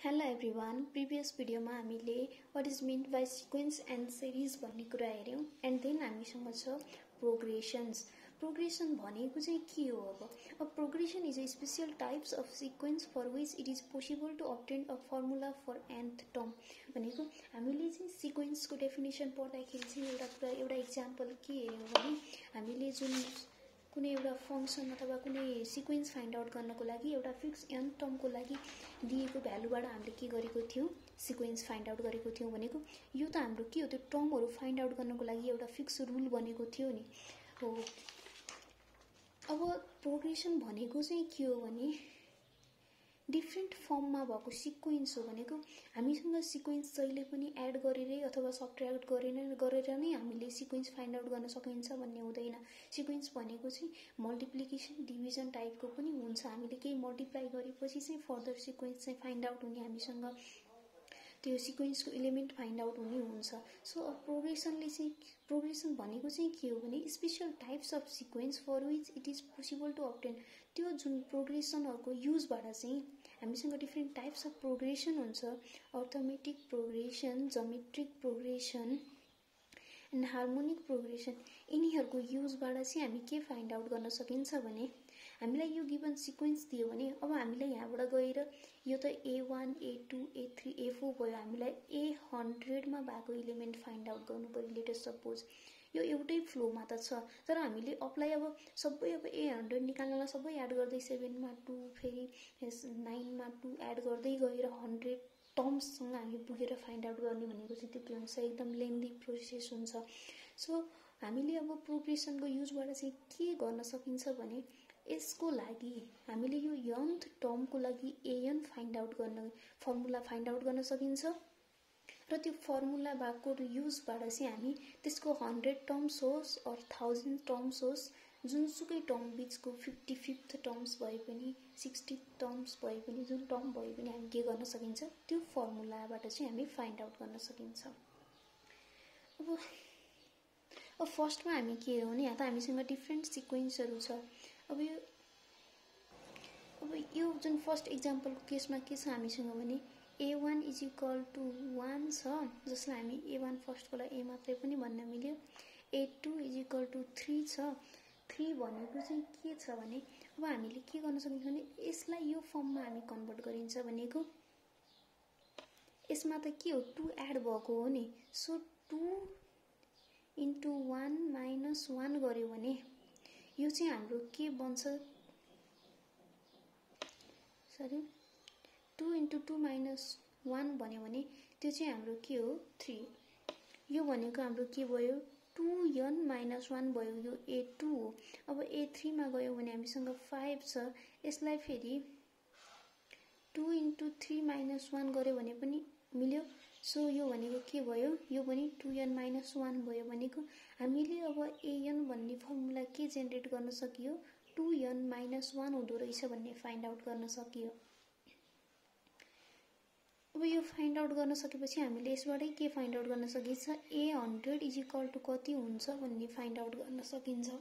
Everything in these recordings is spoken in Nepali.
Hello everyone, previous video मा हामीले what is meant by sequence and series भन्ने कुरा हेर्यौं and then हामीसँग छ progressions. Progression भनेको चाहिँ के हो अब? A progression is a special types of sequence for which it is possible to obtain a formula for nth term. भनेको हामीले चाहिँ sequence को definition पढ्दाखेरि चाहिँ एउटा example के हेर्यौं भने हामीले जुन कुनै एउटा फंक्सन अथवा कुनै सिक्वेन्स फाइन्ड आउट गर्नको लागि एउटा फिक्स n टर्म को लागि दिएको भ्यालुबाट हामीले के गरेको थियौं सिक्वेन्स फाइन्ड आउट गरेको थियौं भनेको यो त हाम्रो के हो त्यो टर्महरु फाइन्ड आउट गर्नको लागि एउटा फिक्स रुल बनेको थियो नि हो। अब प्रोग्रेसन भनेको चाहिँ के हो भने डिफरेन्ट फर्ममा भएको सिक्वेन्स हो भनेको हामीसँग सिक्वेन्स जहिले पनि एड गरेरै अथवा सबट्र्याक्ट गरेर नै हामीले सिक्वेन्स फाइन्ड आउट गर्न सकिन्छ भन्ने हुँदैन। सिक्वेन्स भनेको चाहिँ मल्टिप्लिकेसन डिभिजन टाइपको पनि हुन्छ। हामीले केही मल्टिप्लाई गरेपछि चाहिँ फर्दर सिक्वेन्स चाहिँ फाइन्ड आउट हुने हामीसँग त्यो सिक्वेन्सको एलिमेन्ट फाइन्ड आउट हुने हुन्छ। सो प्रोग्रेसन भनेको चाहिँ के हो भने special types of sequence for which it is possible to obtain त्यो जुन प्रोग्रेसनहरुको युजबाट चाहिँ हामीसँग डिफरेन्ट टाइप्स अफ प्रोग्रेसन हुन्छ। Arithmetic progression, geometric progression and harmonic progression यिनीहरुको युजबाट चाहिँ हामी के फाइन्ड आउट गर्न सकिन्छ भने हामीलाई यो गिवन सिक्वेन्स दियो भने अब हामीलाई यहाँबाट गएर यो त A1 A2 A3 A4 भयो हामीलाई A100 मा भएको एलिमेन्ट फाइन्ड आउट गर्नु पर्यो। लेट अस सपोज यो एउटै फ्लोमा त छ तर हामीले अप्लाई अब सबै अब A100 निकाल्नलाई सबै एड गर्दै 7 मा 2 फेरि 9 मा 2 एड गर्दै गएर 100 टर्म्स सँग हामी पुगेर फाइन्ड आउट गर्ने भनेको चाहिँ त्यो के हुन्छ एकदम लेन्दी प्रोसेस हुन्छ। सो हामीले अब प्रोग्रेसनको युजबाट चाहिँ के गर्न सकिन्छ भने यसको लागि हामीले यो nth टर्मको लागि an फाइन्ड आउट गर्न फर्मुला फाइन्ड आउट गर्न सकिन्छ र त्यो फर्मुला भएको युजबाट चाहिँ हामी त्यसको 100 टर्म्स होस् अर 1000 टर्म्स होस् जुनसुकै टर्म बीचको 55th टर्म्स भए पनि 60 टर्म्स भए पनि जुन टर्म भए पनि हामी के गर्न सकिन्छ त्यो फर्मुलाबाट चाहिँ हामी फाइन्ड आउट गर्न सकिन्छ। अब फर्स्टमा हामी के हेरौँ भने यहाँ त हामीसँग डिफरेन्ट सिक्वेन्सहरु छ। अब यो जुन फर्स्ट एक्जाम्पलको केसमा के छ हामीसँग भने A1 इज इक्वल टु 1 छ जसलाई हामी A1 फर्स्टको लागि A मात्रै पनि भन्न मिल्यो। A2 इज इक्वल टु 3 छ। 3 भनेको चाहिँ के छ भने अब हामीले के गर्न सकिन्छ भने यसलाई यो फर्ममा हामी कन्भर्ट गरिन्छ भनेको यसमा त के हो 2 एड भएको हो नि। सो 2 इन्टु 1 माइनस 1 गर्यो भने यो चाहिँ हाम्रो के बन्छ 2 इन्टु 2 माइनस 1 भन्यो भने त्यो चाहिँ हाम्रो के हो 3। यो भनेको हाम्रो के भयो 2n माइनस 1 भयो। यो A2 हो। अब A3 मा गयो भने हामीसँग 5 छ। यसलाई फेरि 2 इन्टु 3 माइनस 1 गर्यो भने पनि मिल्यो। सो यो भनेको के भयो यो पनि 2n माइनस 1 भयो भनेको हामीले अब an भन्ने फर्मुला के जेनेरेट गर्न सकियो 2n माइनस 1 हुँदो रहेछ भन्ने फाइन्ड आउट गर्न सकियो। अब यो फाइन्ड आउट गर्न सकेपछि हामीले यसबाटै के फाइन्ड आउट गर्न सकिन्छ A100 इज इक्वल टु कति हुन्छ भन्ने फाइन्ड आउट गर्न सकिन्छ।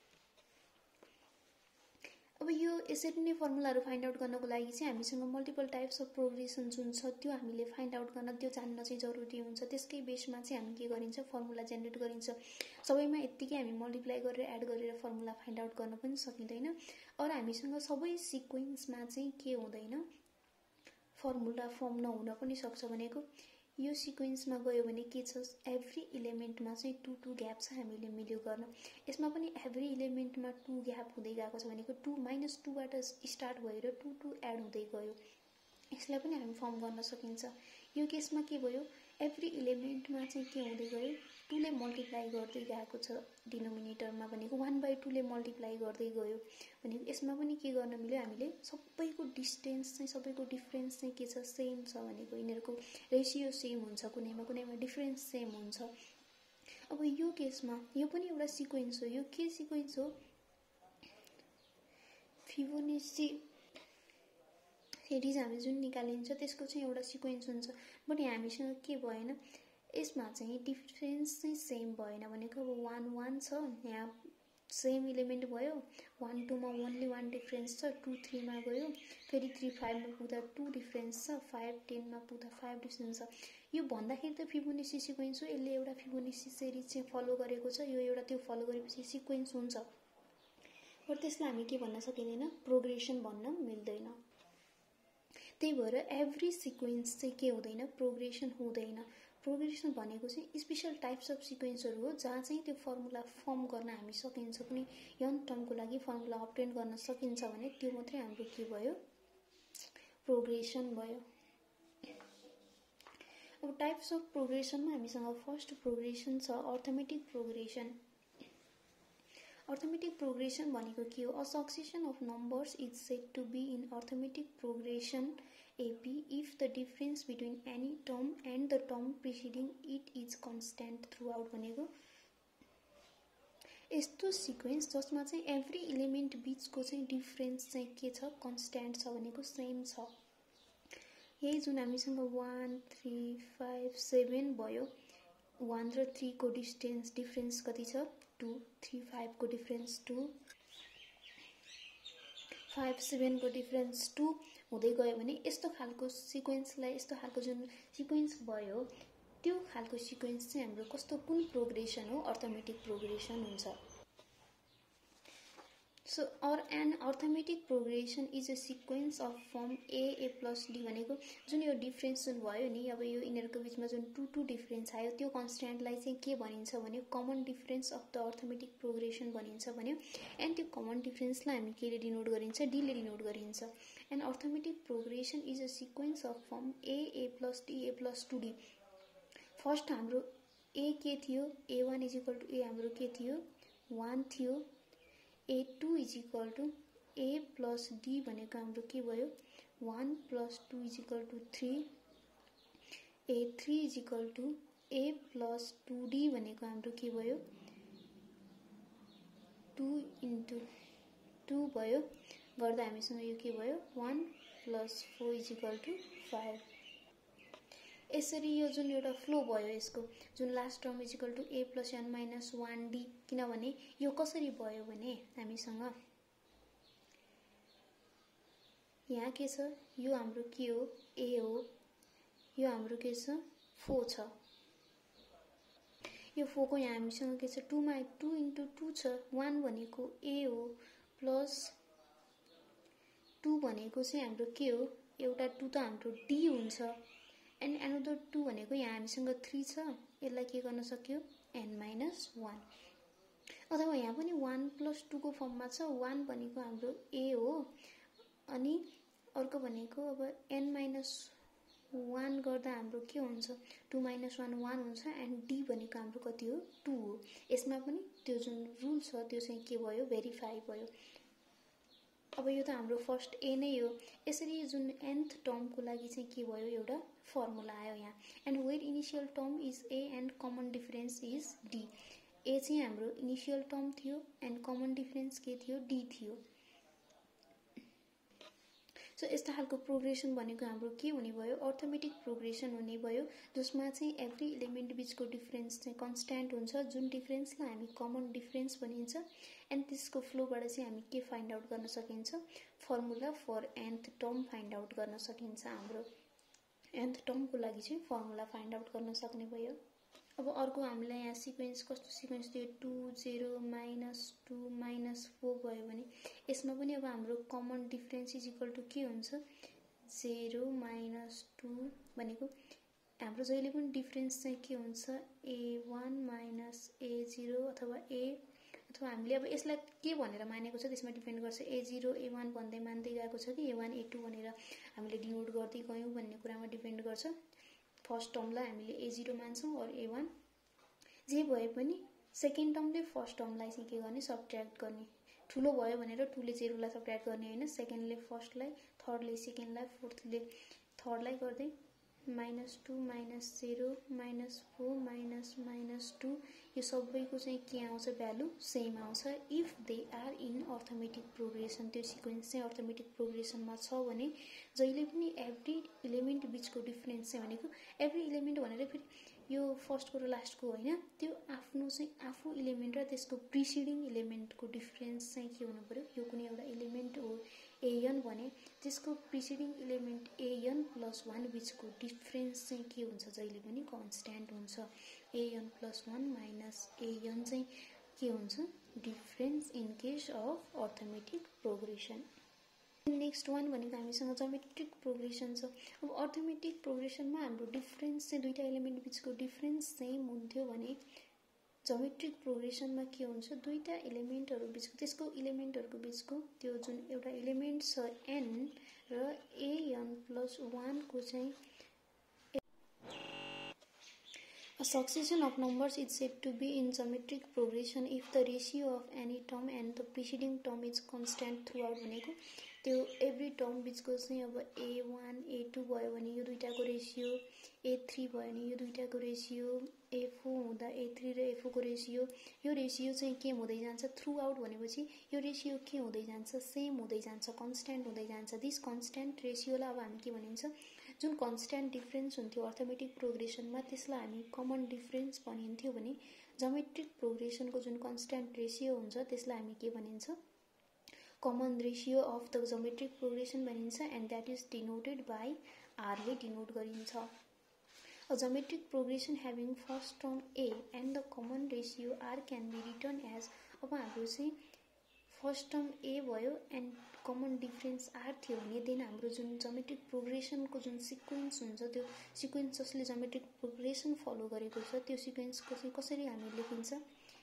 अब यो यसरी नै फर्मुलाहरु फाइन्ड आउट गर्नको लागि चाहिँ हामीसँग मल्टिपल टाइप्स अफ प्रोग्रेसन जुन छ त्यो हामीले फाइन्ड आउट गर्न त्यो जान्न चाहिँ जरुरी हुन्छ। त्यसकै बेसमा चाहिँ हामी के गरिन्छ फर्मुला जेनेरेट गरिन्छ। सबैमा यतिकै हामी मल्टिप्लाई गरेर एड गरेर फर्मुला फाइन्ड आउट गर्न पनि सकिदैन। और हामीसँग सबै सिक्वेन्समा चाहिँ के हुँदैन फर्मुला फर्म नहुन पनि सक्छ भनेको यो सिक्वेन्समा गयो भने के छ एभ्री एलिमेन्टमा चाहिँ 2 ग्याप छ हामीले मिल्यो गर्न। यसमा पनि एभ्री एलिमेन्टमा 2 ग्याप हुँदै गएको छ भनेको 2 माइनस 2 बाट स्टार्ट भएर 2 एड हुँदै गयो। यसलाई पनि हामी फर्म गर्न सकिन्छ। यो केसमा के भयो एभ्री एलिमेन्टमा चाहिँ के हुँदै गयो 2 ले मल्टिप्लाई गर्दै गएको छ डिनोमिनेटरमा भनेको 1/2 ले मल्टिप्लाई गर्दै गयो भनेको यसमा पनि के गर्न मिल्यो हामीले सबैको डिस्टेन्स चाहिँ सबैको डिफरेन्स चाहिँ के छ सेम छ भनेको यिनीहरुको रेशियो सेम हुन्छ कुनैमा डिफरेन्स सेम हुन्छ। अब यो केसमा यो पनि एउटा सिक्वेन्स हो। यो के सिक्वेन्स हो फिबोनाची सिरिज हामी जुन निकालिन्छ त्यसको चाहिँ एउटा सिक्वेन्स हुन्छ। बट हामीसँग के भएन यसमा चाहिँ डिफरेन्स चाहिँ सेम भएन भनेको अब 1 1 छ यहाँ सेम इलिमेन्ट भयो, 1 2 मा ओन्ली 1 डिफरेन्स छ, 2 3 मा गयो, फेरि 3 5 मा पुग्दा 2 डिफरेन्स छ, 5 10 मा पुग्दा 5 डिफरेन्स छ। यो भन्दाखेरि त फिबोनाची सिक्वेन्स हो, यसले एउटा फिबोनाची सिरिज चाहिँ फलो गरेको छ, यो एउटा त्यो फलो गरेपछि सिक्वेन्स हुन्छ। तर त्यसलाई हामी के भन्न सकिँदैन, प्रोग्रेसन भन्न मिल्दैन। त्यही भएर एभ्री सिक्वेन्स चाहिँ के हुँदैन, प्रोग्रेसन हुँदैन। प्रोग्रेसन भनेको चाहिँ स्पेशल टाइप्स अफ सिक्वेन्सहरू हो जहाँ चाहिँ त्यो फर्मुला फर्म गर्न हामी सकिन्छ, कुनै यन टर्मको लागि फर्मुला अब्टेन गर्न सकिन्छ भने त्यो मात्रै हाम्रो के भयो, प्रोग्रेसन भयो। अब टाइप्स अफ प्रोग्रेसनमा हामीसँग फर्स्ट प्रोग्रेसन छ अर्थमेटिक प्रोग्रेसन। अर्थमेटिक प्रोग्रेसन भनेको के हो, a succession of numbers is said to be in arithmetic progression AP if the difference between any term and the term preceding it is constant throughout भनेको यस्तो सिक्वेन्स जसमा चाहिँ एभ्री इलिमेन्ट बीचको चाहिँ डिफरेन्स चाहिँ के छ, कन्स्ट्यान्ट छ भनेको सेम छ। यही जुन हामीसँग 1 3 5 7 भयो, 1 र 3 को डिफरेन्स कति छ, 2, 3 5 को डिफरेन्स 2, 5 7 को डिफरेन्स 2 हुँदै गयो भने यस्तो खालको सिक्वेन्सलाई, यस्तो खालको जुन सिक्वेन्स भयो त्यो खालको सिक्वेन्स चाहिँ हाम्रो कस्तो, कुन प्रोग्रेसन हो, अर्थमेटिक प्रोग्रेसन हुन्छ। So or an arithmetic progression is a sequence of form A plus D भनेको जुन यो डिफरेन्स जुन भयो नि, अब यो यिनीहरूको बिचमा जुन 2 2 डिफरेन्स आयो त्यो कन्स्ट्यान्टलाई चाहिँ के भनिन्छ भने common difference of the arithmetic progression भनिन्छ भन्यो। एन्ड त्यो कमन डिफरेन्सलाई हामी केले डिनोट गरिन्छ, D ले डिनोट गरिन्छ। And arithmetic progression is a sequence of form A plus D A plus 2D। First हाम्रो A के थियो, A1 is equal to A हाम्रो के थियो, 1 थियो, A2 is equal to A plus D भनेको हाम्रो के भयो, 1 plus 2 is equal to 3, A3 is equal to A plus 2D भनेको हाम्रो के भयो, 2 इन्टु 2 भयो, गर्दा हामीसँग यो के भयो, 1 प्लस 4 इज इक्वल टु 5। यसरी यो जुन एउटा फ्लो भयो यसको जुन last term is equal to A plus n minus 1D, किनभने यो कसरी भयो भने हामीसँग यहाँ के छ, यो हाम्रो के हो, A हो, यो हाम्रो के छ, 4 छ, यो 4 को यहाँ हामीसँग के छ, 2 मा 2 इन्टु 2 छ, 1 भनेको A हो, प्लस 2 भनेको चाहिँ हाम्रो के हो, एउटा 2 त हाम्रो D हुन्छ, एन्ड एनदर 2 भनेको यहाँ हामीसँग 3 छ, यसलाई के गर्न सक्यो, n माइनस 1, अथवा यहाँ पनि 1 प्लस 2 को फर्ममा छ। 1 भनेको हाम्रो A हो, अनि अर्को भनेको अब n माइनस 1 गर्दा हाम्रो के हुन्छ, 2 माइनस 1 1 हुन्छ, एन्ड D भनेको हाम्रो कति हो, 2 हो। यसमा पनि त्यो जुन रुल छ त्यो चाहिँ के भयो, भेरिफाई भयो। अब यो त हाम्रो फर्स्ट A नै हो। यसरी जुन nth टर्मको लागि चाहिँ के भयो, एउटा फर्मुला आयो यहाँ। And where initial term is A and common difference is D। A चाहिँ हाम्रो इनिशियल टर्म थियो एन्ड कमन डिफरेन्स के थियो, D थियो। सो यस्तो खालको प्रोग्रेसन भनेको हाम्रो के हुने भयो, अर्थमेटिक प्रोग्रेसन हुने भयो, जसमा चाहिँ एभ्री इलिमेन्ट बिचको डिफरेन्स चाहिँ कन्स्ट्यान्ट हुन्छ, जुन डिफरेन्सलाई हामी कमन डिफरेन्स भनिन्छ। एन्ड त्यसको फ्लोबाट चाहिँ हामी के फाइन्ड आउट गर्न सकिन्छ, formula for nth term find out गर्न सकिन्छ। हाम्रो nth टर्मको लागि चाहिँ फर्मुला फाइन्ड आउट गर्न सक्ने भयो। अब अर्को हामीलाई यहाँ सिक्वेन्स कस्तो सिक्वेन्स थियो, 2 0 माइनस 2 माइनस 4 भयो भने यसमा पनि अब हाम्रो common difference is equal to के हुन्छ, 0 माइनस 2 भनेको हाम्रो जहिले पनि डिफरेन्स चाहिँ के हुन्छ, A1 माइनस A0 अथवा अथवा हामीले अब यसलाई के भनेर मानेको छ त्यसमा डिपेन्ड गर्छ। A0 A1 भन्दै मान्दै गएको छ कि A1 A2 भनेर हामीले डिनोट गर्दै गयौँ भन्ने कुरामा डिपेन्ड गर्छ। फर्स्ट टर्मलाई हामीले A0 मान्छौँ और A1 जे भए पनि सेकेन्ड टर्मले फर्स्ट टर्मलाई चाहिँ के गर्ने, सब्ट्र्याक्ट गर्ने। ठुलो भयो भनेर 2 ले 0 लाई सब्ट्र्याक्ट गर्ने होइन, सेकेन्डले फर्स्टलाई, थर्डले सेकेन्डलाई, फोर्थले थर्डलाई गर्दै -2 -0 -4 -2 यो सबैको चाहिँ के आउँछ, भ्यालु सेम आउँछ if they are in arithmetic progression. त्यो सिक्वेन्स चाहिँ अर्थमेटिक प्रोग्रेसनमा छ भने जहिले पनि एभ्री इलिमेन्ट बिचको डिफरेन्स चाहिँ भनेको एभ्री इलिमेन्ट भनेर फेरि यो फर्स्टको र लास्टको होइन, त्यो आफ्नो चाहिँ आफू इलिमेन्ट र त्यसको प्रिसिडिङ इलिमेन्टको डिफरेन्स चाहिँ के हुनु पर्यो। यो कुनै एउटा इलिमेन्ट हो एन भने त्यसको प्रिसिडिङ इलिमेन्ट एन प्लस 1 बिचको डिफरेन्स चाहिँ के हुन्छ, जहिले पनि कन्स्ट्यान्ट हुन्छ। एन प्लस 1 माइनस एन चाहिँ के हुन्छ, difference in case of arithmetic progression. Next one भनेको हामीसँग जोमेट्रिक प्रोग्रेसन छ। अब अर्थमेटिक प्रोग्रेसनमा हाम्रो डिफरेन्स चाहिँ दुईटा एलिमेन्ट बिचको डिफरेन्स सेम हुन्थ्यो भने जोमेट्रिक प्रोग्रेसनमा के हुन्छ, दुईटा एलिमेन्टहरू बिचको त्यसको इलिमेन्टहरूको बिचको त्यो जुन एउटा इलिमेन्ट छ एन र एन प्लस 1 को चाहिँ a succession of numbers is said to be in geometric progression if the ratio of any term and the preceding term is constant throughout भनेको त्यो एभ्री टर्म बिचको चाहिँ अब a1 a2 भयो भने यो दुईटाको रेसियो, a3 भयो भने यो दुईटाको रेसियो, a4 हुँदा a3 र a4 को रेसियो, यो रेसियो चाहिँ के हुँदै जान्छ थ्रु आउट भनेपछि यो रेसियो के हुँदै जान्छ, सेम हुँदै जान्छ, कन्स्ट्यान्ट हुँदै जान्छ। दिस कन्स्ट्यान्ट रेसियोलाई अब हामी के भनिन्छ, जुन कन्स्ट्यान्ट डिफरेन्स हुन्थ्यो अर्थमेटिक प्रोग्रेसनमा त्यसलाई हामी कमन डिफरेन्स भनिन्थ्यो भने जोमेट्रिक प्रोग्रेसनको जुन कन्स्ट्यान्ट रेसियो हुन्छ त्यसलाई हामी के भनिन्छ, common ratio of the geometric progression भनिन्छ and that is denoted by आरले डिनोट गरिन्छ। A geometric progression having first term a and the common ratio r can be written as, अब हाम्रो चाहिँ फर्स्ट टर्म ए भयो एन्ड कमन डिफरेन्स आर थियो भने देन हाम्रो जुन जोमेट्रिक प्रोग्रेसनको जुन सिक्वेन्स हुन्छ त्यो सिक्वेन्स जसले जोमेट्रिक प्रोग्रेसन फलो गरेको छ त्यो सिक्वेन्सको चाहिँ कसरी हामी लेखिन्छ,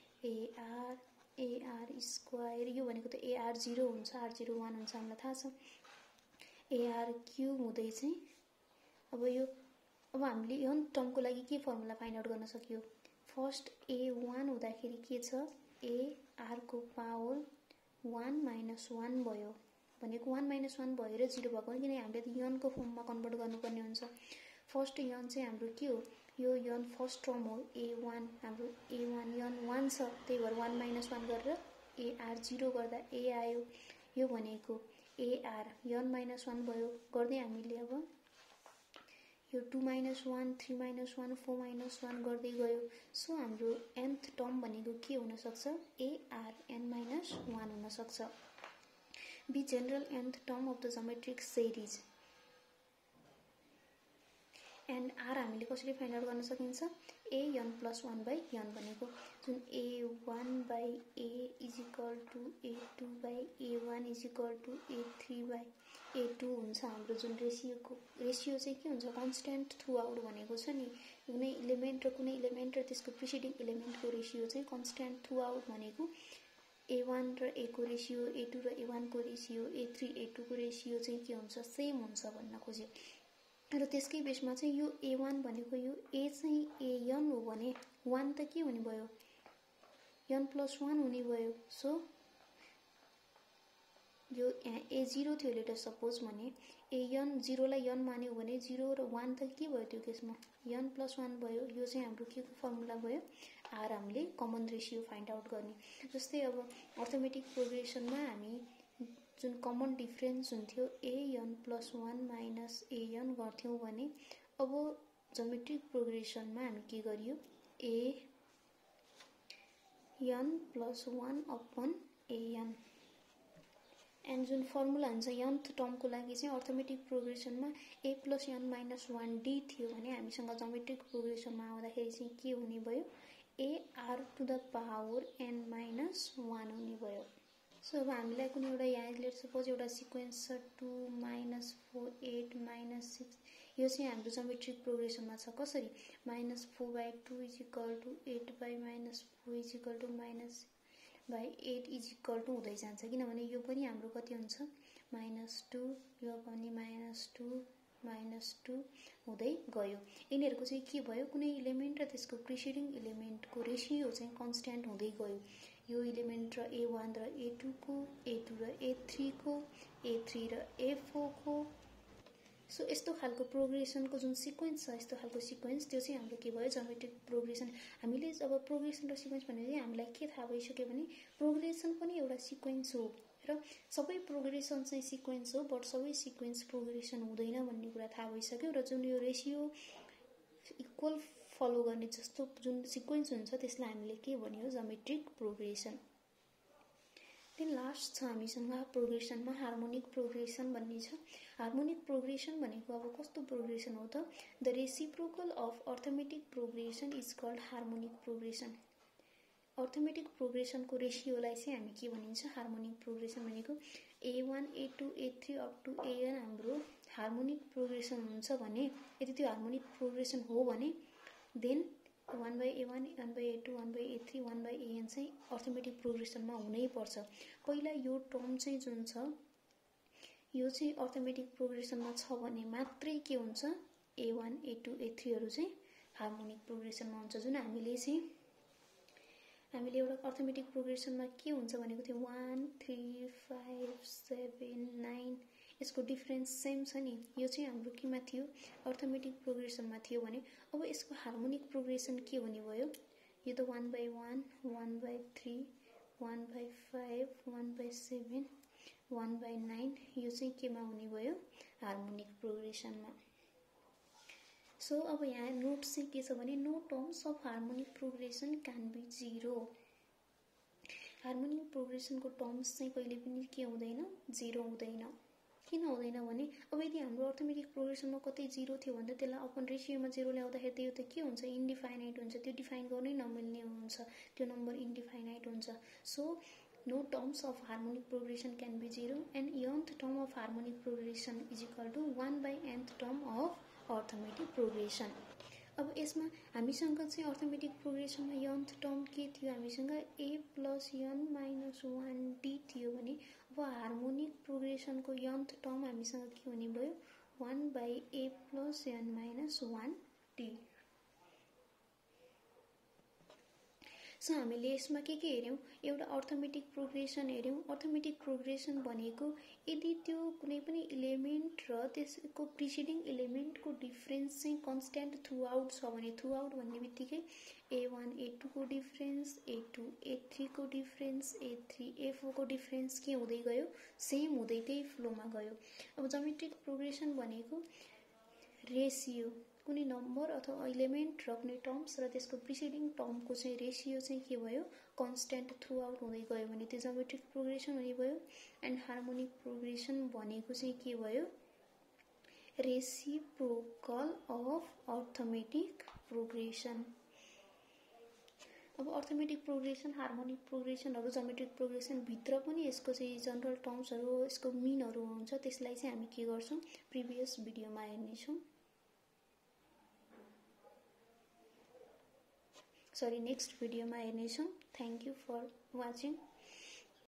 एआर स्क्वायर, यो भनेको त एआर 0 हुन्छ, आर 0 1 हुन्छ हामीलाई थाहा छ, एआर क्युब हुँदै चाहिँ अब हामीले यो टर्मको लागि के फर्मुला फाइन्ड आउट गर्न सक्यो, फर्स्ट a1 हुँदाखेरि के छ, एआरको पावर 1 माइनस 1 भयो भनेको 1 माइनस 1 भएर 0 भएको हो, किनकि हामीले त यनको फर्ममा कन्भर्ट गर्नुपर्ने हुन्छ। फर्स्ट यन चाहिँ हाम्रो के हो, यो यन फर्स्ट टर्म हो a1, हाम्रो a1 यन 1 छ, त्यही भएर 1 माइनस 1 गरेर एआर 0 गर्दा ए आयो, यो भनेको एआर यन माइनस 1 भयो, गर्दै हामीले अब यो 2 माइनस 1 3 माइनस 1 4 माइनस 1 गर्दै गयो। सो हाम्रो nth टर्म भनेको के हुनसक्छ, एआर n माइनस 1 हुनसक्छ। Be general nth term of the geometric series and r हामीले कसरी फाइन्ड आउट गर्न सकिन्छ, एन प्लस 1 बाई एन भनेको जुन a1 by a is equal to a2 by a1 is equal to a3 by a2 हुन्छ। हाम्रो जुन रेसियो चाहिँ के हुन्छ, कन्स्ट्यान्ट थ्रु आउट भनेको छ नि, कुनै इलिमेन्ट र त्यसको प्रिसिडिङ इलिमेन्टको रेसियो चाहिँ कन्स्ट्यान्ट थ्रु आउट भनेको a1 र a को रेसियो, a2 र a1 को रेसियो, a3 a2 को रेसियो चाहिँ के हुन्छ, सेम हुन्छ भन्न खोज्यो। र त्यसकै बेसमा चाहिँ यो a1 भनेको यो a चाहिँ एन हो भने 1 त के हुने भयो, n प्लस 1 हुने भयो। सो यो a0 थियो लेटर सपोज भने एन 0 लाई n मान्यो भने 0 र 1 त के भयो त्यो केसमा n प्लस 1 भयो। यो चाहिँ हाम्रो के को फर्मुला भयो, आर हामीले कमन रेसियो फाइन्ड आउट गर्ने। जस्तै अब अर्थमेटिक प्रोग्रेसनमा हामी जुन कमन डिफरेन्स हुन्थ्यो एन प्लस 1 माइनस एन गर्थ्यौँ भने अब जोमेट्रिक प्रोग्रेसनमा हामी के गरियो, n plus 1 upon n and जुन फर्मुला हुन्छ nth टर्मको लागि चाहिँ अर्थमेटिक प्रोग्रेसनमा a plus n minus 1 d थियो भने हामीसँग जोमेट्रिक प्रोग्रेसनमा आउँदाखेरि चाहिँ के हुने भयो, a r to the power n minus 1 हुने भयो। सो अब हामीलाई कुनै एउटा यहाँ लेट सपोज एउटा सिक्वेन्स छ 2 माइनस 4 8 माइनस 6, यो चाहिँ हाम्रो जोमेट्रिक प्रोग्रेसनमा छ, कसरी minus 4 by 2 is equal to 8 by minus 4 is equal to minus by 8 is equal to हुँदै जान्छ, किनभने यो पनि हाम्रो कति हुन्छ -2, यो पनि -2 हुँदै गयो। यिनीहरूको चाहिँ के भयो, कुनै इलिमेन्ट र त्यसको प्रिसिडिङ इलिमेन्टको रेसियो चाहिँ कन्स्ट्यान्ट हुँदै गयो। यो इलिमेन्ट र a1 र a2 को, a2 र a3 को, a3 र a4 को। सो यस्तो खालको प्रोग्रेसनको जुन सिक्वेन्स छ, यस्तो खालको सिक्वेन्स त्यो चाहिँ हाम्रो के भयो, जोमेट्रिक प्रोग्रेसन। हामीले अब प्रोग्रेसन र सिक्वेन्स भनेर चाहिँ हामीलाई के थाहा भइसक्यो भने प्रोग्रेसन पनि एउटा सिक्वेन्स हो र सबै प्रोग्रेसन चाहिँ सिक्वेन्स हो, बट सबै सिक्वेन्स प्रोग्रेसन हुँदैन भन्ने कुरा थाहा भइसक्यो। र जुन यो रेसियो इक्वल फलो गर्ने जस्तो जुन सिक्वेन्स हुन्छ त्यसलाई हामीले के भन्यो, ज्योमेट्रिक प्रोग्रेसन। देन लास्ट छ हामीसँग प्रोग्रेसनमा हार्मोनिक प्रोग्रेसन भन्ने छ। हार्मोनिक प्रोग्रेसन भनेको अब कस्तो प्रोग्रेसन हो त, the reciprocal of arithmetic progression is called harmonic progression. Arithmetic प्रोग्रेसनको रेसियोलाई चाहिँ हामी के भनिन्छ, हार्मोनिक प्रोग्रेसन भनेको A1 A2 A3 up to AN हाम्रो हार्मोनिक प्रोग्रेसन हुन्छ भने, यदि त्यो हार्मोनिक प्रोग्रेसन हो भने then 1/A1 1/A2 1/A3 1/AN चाहिँ अर्थमेटिक प्रोग्रेसनमा हुनै पर्छ। पहिला यो टर्म चाहिँ जुन छ यो चाहिँ अर्थमेटिक प्रोग्रेसनमा छ भने मात्रै के हुन्छ, A1 A2 A3हरू चाहिँ हार्मोनिक प्रोग्रेसनमा हुन्छ। जुन हामीले एउटा अर्थमेटिक प्रोग्रेसनमा के हुन्छ भनेको थियो 1 3 5 7 9, यसको डिफरेन्स सेम छ नि, यो चाहिँ हाम्रो केमा थियो, अर्थमेटिक प्रोग्रेसनमा थियो भने अब यसको हार्मोनिक प्रोग्रेसन के हुने भयो, यो त 1/1 1/3 1/5 1/7 1/9, यो चाहिँ केमा हुने भयो, हार्मोनिक प्रोग्रेसनमा। सो अब यहाँ नोट चाहिँ के छ भने no terms of harmonic progression can be 0। Harmonic प्रोग्रेसनको टर्म्स चाहिँ कहिले पनि के हुँदैन, 0 हुँदैन। किन हुँदैन भने अब यदि हाम्रो अर्थमेटिक प्रोग्रेसनमा कतै 0 थियो भने त त्यसलाई अपन रेसियोमा 0 ल्याउँदाखेरि त्यो त के हुन्छ, इन्डिफाइनाइट हुन्छ, त्यो डिफाइन गर्नै नमिल्ने हुन्छ, त्यो नम्बर इन्डिफाइनाइट हुन्छ। So no terms of harmonic progression can be 0 and nth term of harmonic progression is equal to 1/nth term of arithmetic progression. अब यसमा हामीसँग चाहिँ अर्थमेटिक प्रोग्रेसनमा nth टर्म के थियो, हामीसँग A + n - 1d थियो भने अब हार्मोनिक प्रोग्रेसनको nth टर्म हामीसँग के हुने भयो, 1/A + n - 1d। सो हामीले यसमा के हेर्यौं, एउटा अर्थमेटिक प्रोग्रेसन हेर्यौं। अर्थमेटिक प्रोग्रेसन भनेको यदि त्यो कुनै पनि इलिमेन्ट र त्यसको प्रिसिडिङ इलिमेन्टको डिफरेन्स चाहिँ कन्स्ट्यान्ट थ्रु आउट छ भने, थ्रु आउट भन्ने बित्तिकै A1 A2 को डिफरेन्स, A2 A3 को डिफरेन्स, A3 A4 को डिफरेन्स के हुँदै गयो, सेम हुँदै त्यही फ्लोमा गयो। अब ज्योमेट्रिक प्रोग्रेसन भनेको रेसियो, कुनै नम्बर अथवा इलिमेन्ट र कुनै टर्म्स र त्यसको प्रिसिडिङ टर्मको चाहिँ रेसियो चाहिँ के भयो, कन्स्ट्यान्ट थ्रु आउट हुँदै गयो भने त्यो ज्योमेट्रिक प्रोग्रेसन हुने भयो। एन्ड हार्मोनिक प्रोग्रेसन भनेको चाहिँ के भयो, रेसिप्रोकल अफ अर्थमेटिक प्रोग्रेसन। अब अर्थमेटिक प्रोग्रेसन, हार्मोनिक प्रोग्रेसनहरू, ज्योमेट्रिक प्रोग्रेसन भित्र पनि यसको चाहिँ जनरल टर्म्सहरू, यसको मिनहरू हुन्छ, त्यसलाई चाहिँ हामी के गर्छौँ, प्रिभियस भिडियोमा हेर्नेछौँ। नेक्स्ट भिडियोमा हेर्नेछौँ। Thank you for watching.